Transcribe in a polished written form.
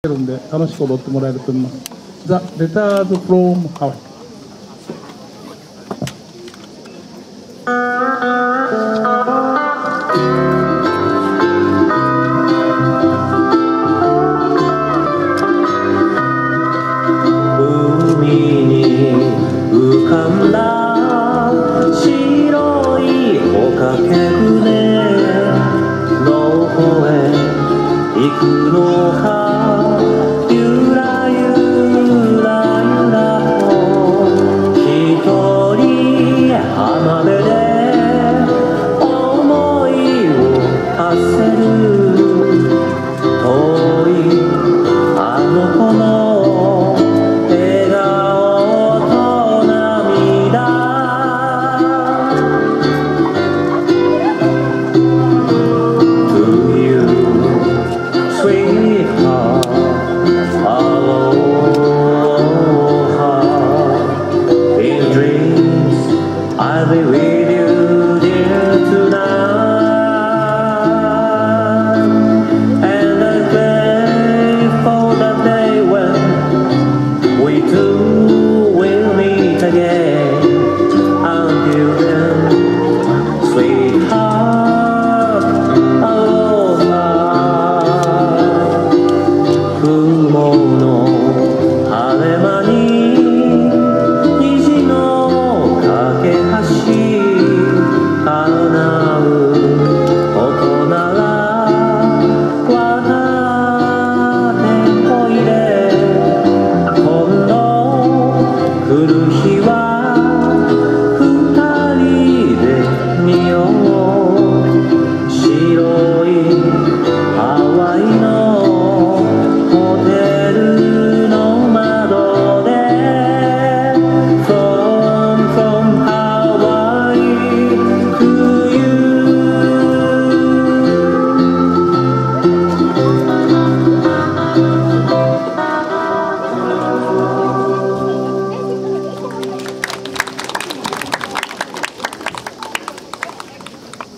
るんで楽しく踊ってもらえると思います。The Letters from Hawaii。 海に浮かんだ白い帆掛け船、どこへ行くのか、ゆらゆらゆらと一人浜辺で思いを馳せる。遠いあの子の笑顔と涙、To you, sweetheart, aloha. In dreams, I'll be with you, dear, tonight. And I pray for the day when we two will meet again. Until then, sweetheart, aloha. Good morning.